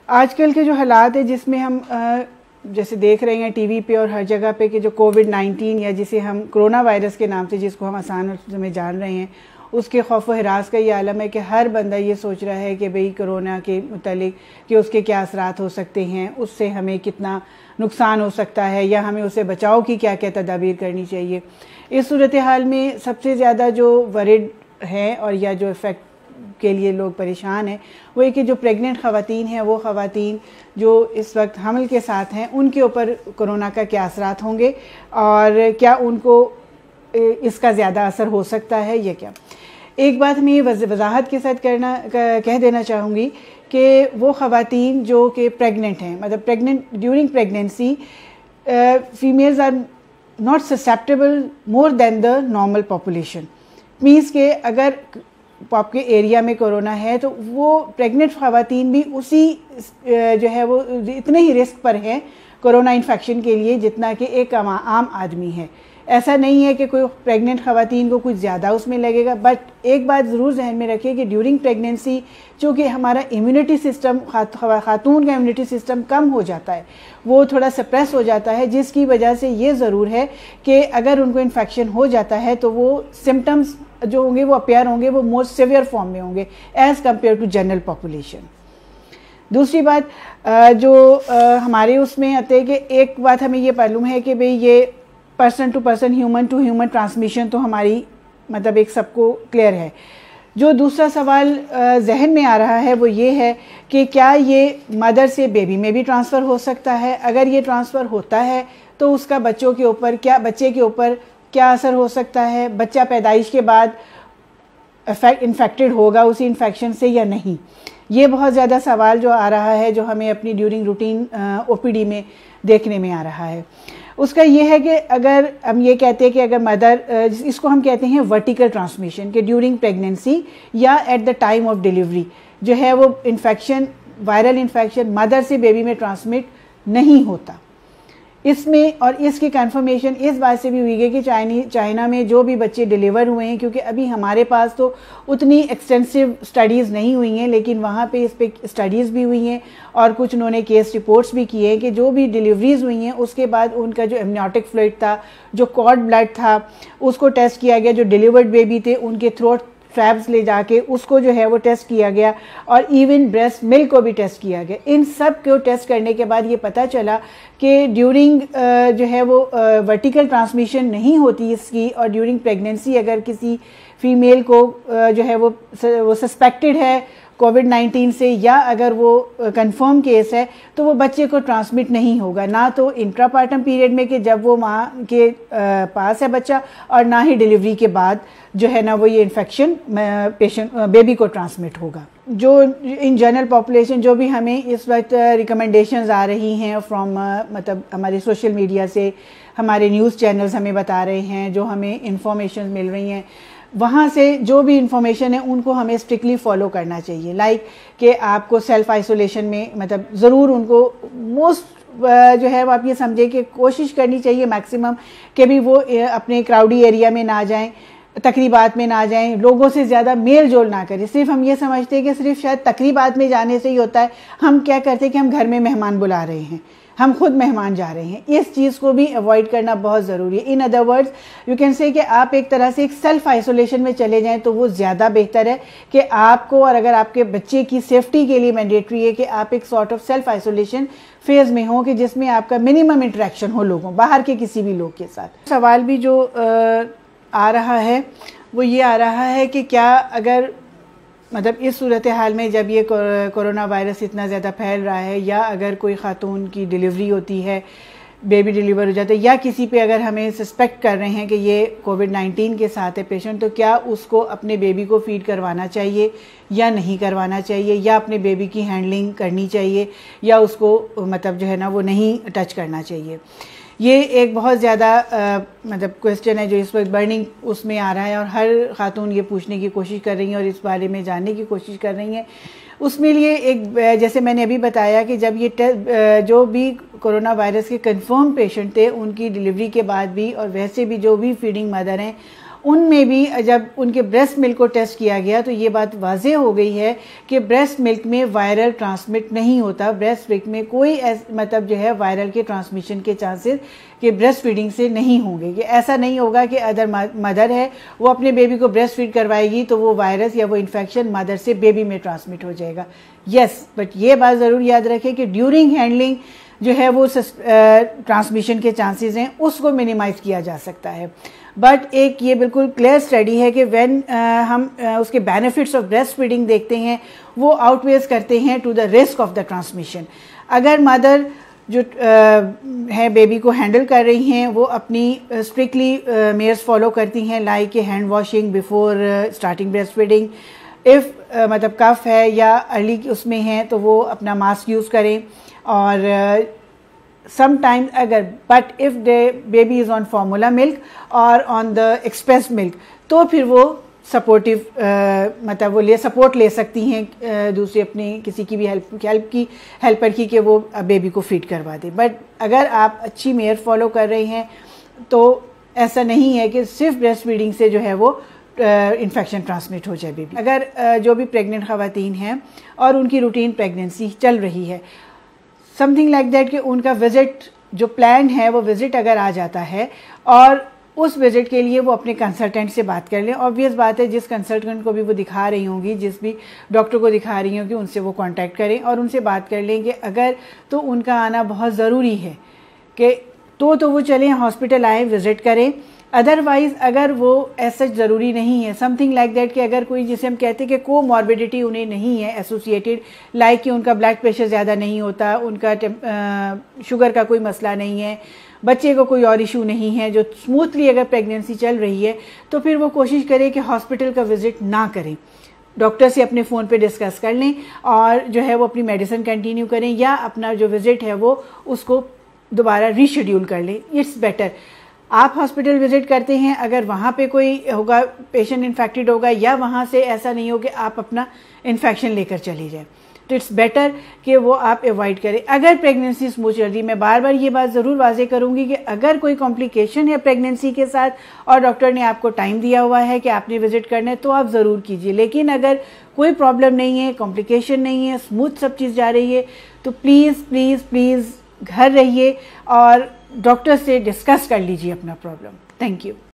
आजकल के जो हालात है जिसमें हम जैसे देख रहे हैं टीवी पे और हर जगह पे कि जो कोविड-19 या जिसे हम कोरोना वायरस के नाम से जिसको हम आसान में जान रहे हैं, उसके खौफ व हिरास का ये आलम है कि हर बंदा ये सोच रहा है कि भाई कोरोना के मुतालिक कि उसके क्या असरात हो सकते हैं, उससे हमें कितना नुकसान हो सकता है या हमें उससे बचाव की क्या क्या तदाबीर करनी चाहिए। इस सूरत हाल में सबसे ज़्यादा जो वरिड हैं और या जो इफ़ेक्ट के लिए लोग परेशान हैं वो है कि जो प्रेग्नेंट ख़वातीन हैं, वो ख़वातीन जो इस वक्त हमल के साथ हैं, उनके ऊपर कोरोना का क्या असरात होंगे और क्या उनको इसका ज़्यादा असर हो सकता है या क्या। एक बात मैं ये वजाहत के साथ कह देना चाहूँगी कि वो ख़वातीन जो कि प्रेग्नेंट हैं, मतलब during pregnancy females are not susceptible more than the normal population. Means के अगर आपके एरिया में कोरोना है तो वो प्रेग्नेंट ख़वातीन भी उसी जो है वो इतने ही रिस्क पर हैं कोरोना इन्फेक्शन के लिए जितना कि एक आम आदमी है। ऐसा नहीं है कि कोई प्रेग्नेंट ख़वातीन को कुछ ज़्यादा उसमें लगेगा, बट एक बात ज़रूर जहन में रखिए कि ड्यूरिंग प्रेगनेंसी चूँकि हमारा इम्यूनिटी सिस्टम ख़ातून का इम्यूनिटी सिस्टम कम हो जाता है, वो थोड़ा सप्रेस हो जाता है, जिसकी वजह से ये ज़रूर है कि अगर उनको इन्फेक्शन हो जाता है तो वो सिम्टम्स जो होंगे वो अपेयर होंगे वो मोर सीवियर फॉर्म में होंगे as compare to general population. दूसरी बात जो हमारे उसमें आते हैं कि एक बात हमें ये मालूम है कि भाई ये person to person, human to human transmission तो हमारी मतलब एक सबको क्लियर है। जो दूसरा सवाल जहन में आ रहा है वो ये है कि क्या ये मदर से बेबी में भी ट्रांसफ़र हो सकता है। अगर ये ट्रांसफ़र होता है तो उसका बच्चे के ऊपर क्या असर हो सकता है, बच्चा पैदाइश के बाद इन्फेक्टेड होगा उसी इन्फेक्शन से या नहीं। ये बहुत ज़्यादा सवाल जो आ रहा है जो हमें अपनी ड्यूरिंग रूटीन ओपीडी में देखने में आ रहा है। उसका ये है कि अगर हम ये कहते हैं कि अगर मदर, इसको हम कहते हैं वर्टिकल ट्रांसमिशन, के ड्यूरिंग प्रेगनेंसी या at the time of delivery जो है वो इन्फेक्शन, वायरल इन्फेक्शन मदर से बेबी में ट्रांसमिट नहीं होता। इसमें और इसकी कंफर्मेशन इस बात से भी हुई है कि चाइना में जो भी बच्चे डिलीवर हुए हैं, क्योंकि अभी हमारे पास तो उतनी एक्सटेंसिव स्टडीज़ नहीं हुई हैं, लेकिन वहाँ पे इस पे स्टडीज़ भी हुई हैं और कुछ उन्होंने केस रिपोर्ट्स भी किए हैं कि जो भी डिलीवरीज़ हुई हैं उसके बाद उनका जो एमनियोटिक फ्लूइड था, जो कॉर्ड ब्लड था, उसको टेस्ट किया गया। जो डिलीवर्ड बेबी थे उनके थ्रोट ट्रैब्स ले जाके उसको जो है वो टेस्ट किया गया और इवन ब्रेस्ट मिल्क को भी टेस्ट किया गया। इन सब को टेस्ट करने के बाद ये पता चला कि ड्यूरिंग जो है वो वर्टिकल ट्रांसमिशन नहीं होती इसकी, और ड्यूरिंग प्रेगनेंसी अगर किसी फीमेल को जो है वो सस्पेक्टेड है कोविड-19 से या अगर वो कंफर्म केस है तो वो बच्चे को ट्रांसमिट नहीं होगा, ना तो इंट्रापार्टम पीरियड में कि जब वो माँ के पास है बच्चा, और ना ही डिलीवरी के बाद जो है ना वो ये इन्फेक्शन बेबी को ट्रांसमिट होगा। जो इन जनरल पॉपुलेशन जो भी हमें इस वक्त रिकमेंडेशंस आ रही हैं फ्रॉम मतलब हमारे सोशल मीडिया से, हमारे न्यूज़ चैनल्स हमें बता रहे हैं, जो हमें इंफॉर्मेशन मिल रही हैं, वहाँ से जो भी इंफॉर्मेशन है उनको हमें स्ट्रिक्टली फॉलो करना चाहिए। लाइक कि आपको सेल्फ आइसोलेशन में मतलब ज़रूर उनको मोस्ट जो है वो आप ये समझे कि कोशिश करनी चाहिए मैक्सिमम कि भी वो अपने क्राउडी एरिया में ना जाएं, तकरीबात में ना जाएं, लोगों से ज़्यादा मेल जोल ना करें। सिर्फ हम ये समझते हैं कि सिर्फ शायद तकरीबात में जाने से ही होता है। हम क्या करते हैं कि हम घर में मेहमान बुला रहे हैं, हम खुद मेहमान जा रहे हैं। इस चीज़ को भी अवॉइड करना बहुत ज़रूरी है। In other words you can say कि आप एक तरह से एक सेल्फ आइसोलेशन में चले जाएं तो वो ज़्यादा बेहतर है कि आपको, और अगर आपके बच्चे की सेफ्टी के लिए मैंडेटरी है कि आप एक sort of self isolation phase में हो कि जिसमें आपका मिनिमम इंटरेक्शन हो लोगों, बाहर के किसी भी लोग के साथ। सवाल भी जो आ रहा है वो ये आ रहा है कि क्या अगर मतलब इस सूरत हाल में जब ये कोरोना वायरस इतना ज़्यादा फैल रहा है, या अगर कोई ख़ातून की डिलीवरी होती है, बेबी डिलीवर हो जाता है, या किसी पे अगर हमें सस्पेक्ट कर रहे हैं कि ये कोविड-19 के साथ है पेशेंट, तो क्या उसको अपने बेबी को फीड करवाना चाहिए या नहीं करवाना चाहिए, या अपने बेबी की हैंडलिंग करनी चाहिए, या उसको मतलब जो है ना वो नहीं टच करना चाहिए। ये एक बहुत ज़्यादा मतलब क्वेश्चन है जो इस वक्त बर्निंग उसमें आ रहा है, और हर खातून ये पूछने की कोशिश कर रही हैं और इस बारे में जानने की कोशिश कर रही हैं। उसमें लिए एक, जैसे मैंने अभी बताया कि जब ये जो भी कोरोना वायरस के कंफर्म पेशेंट थे उनकी डिलीवरी के बाद भी, और वैसे भी जो भी फीडिंग मदर हैं उनमें भी जब उनके ब्रेस्ट मिल्क को टेस्ट किया गया तो ये बात वाज़ेह हो गई है कि ब्रेस्ट मिल्क में वायरल ट्रांसमिट नहीं होता। ब्रेस्ट मिल्क में कोई मतलब जो है वायरल के ट्रांसमिशन के चांसेस कि ब्रेस्ट फीडिंग से नहीं होंगे, कि ऐसा नहीं होगा कि अदर मदर है वो अपने बेबी को ब्रेस्ट फीड करवाएगी तो वो वायरस या वो इन्फेक्शन मदर से बेबी में ट्रांसमिट हो जाएगा। यस, बट ये बात ज़रूर याद रखें कि ड्यूरिंग हैंडलिंग जो है वो ट्रांसमिशन के चांसेस हैं उसको मिनिमाइज़ किया जा सकता है। बट एक ये बिल्कुल क्लियर स्टडी है कि व्हेन हम उसके बेनिफिट्स ऑफ ब्रेस्ट फीडिंग देखते हैं वो आउटवेज करते हैं to the risk of the transmission. अगर मदर जो है बेबी को हैंडल कर रही हैं वो अपनी स्ट्रिक्टली मेयर्स फॉलो करती हैं, like hand washing before starting breast feeding, if मतलब कफ है या अर्ली उसमें है तो वो अपना मास्क यूज़ करें, और समटाइम्स अगर but if the baby is on formula milk और ऑन द एक्सप्रेस मिल्क तो फिर वो सपोर्टिव मतलब वो सपोर्ट ले सकती हैं दूसरी अपनी किसी की भी हेल्पर की कि वो बेबी को फीड करवा दे। बट अगर आप अच्छी मेयर फॉलो कर रहे हैं तो ऐसा नहीं है कि सिर्फ ब्रेस्ट फीडिंग से जो है वो इन्फेक्शन ट्रांसमिट हो जाए बेबी। अगर जो भी प्रेग्नेंट ख़वातीन हैं और उनकी रूटीन प्रेगनेंसी चल रही है, समथिंग लाइक दैट कि उनका विज़िट जो प्लान है वो विज़िट अगर आ जाता है और उस विज़िट के लिए वो अपने कंसल्टेंट से बात कर लें। ऑब्वियस बात है जिस कंसल्टेंट को भी वो दिखा रही होंगी, जिस भी डॉक्टर को दिखा रही होंगी, उनसे वो कांटेक्ट करें और उनसे बात कर लें कि अगर तो उनका आना बहुत ज़रूरी है कि तो वो चलें हॉस्पिटल आएँ, विज़िट करें। अदरवाइज़ अगर वो ऐसा ज़रूरी नहीं है, समथिंग लाइक दैट कि अगर कोई जिसे हम कहते हैं कि कोमॉर्बिडिटी उन्हें नहीं है एसोसिएटेड, लाइक कि उनका ब्लड प्रेशर ज़्यादा नहीं होता, उनका शुगर का कोई मसला नहीं है, बच्चे को कोई और इशू नहीं है, जो स्मूथली अगर प्रेगनेंसी चल रही है तो फिर वो कोशिश करें कि हॉस्पिटल का विज़िट ना करें, डॉक्टर से अपने फ़ोन पे डिस्कस कर लें और जो है वो अपनी मेडिसिन कंटिन्यू करें या अपना जो विज़िट है वो उसको दोबारा रीशेड्यूल कर लें। It's better. आप हॉस्पिटल विज़िट करते हैं, अगर वहाँ पे कोई होगा पेशेंट इन्फेक्टेड होगा या वहाँ से ऐसा नहीं हो कि आप अपना इन्फेक्शन लेकर चले जाएं, तो इट्स बेटर कि वो आप अवॉइड करें। अगर प्रेगनेंसी स्मूथ चल रही, मैं बार बार ये बात ज़रूर वाज़े करूँगी कि अगर कोई कॉम्प्लिकेशन है प्रेगनेंसी के साथ और डॉक्टर ने आपको टाइम दिया हुआ है कि आपने विज़िट करना है तो आप ज़रूर कीजिए। लेकिन अगर कोई प्रॉब्लम नहीं है, कॉम्प्लिकेशन नहीं है, स्मूथ सब चीज़ जा रही है तो प्लीज़ प्लीज़ प्लीज़ घर रहिए और डॉक्टर से डिस्कस कर लीजिए अपना प्रॉब्लम। Thank you.